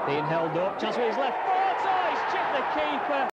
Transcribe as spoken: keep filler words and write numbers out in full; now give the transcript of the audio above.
Being held up, chance with his left foot, oh, he's chipped the keeper.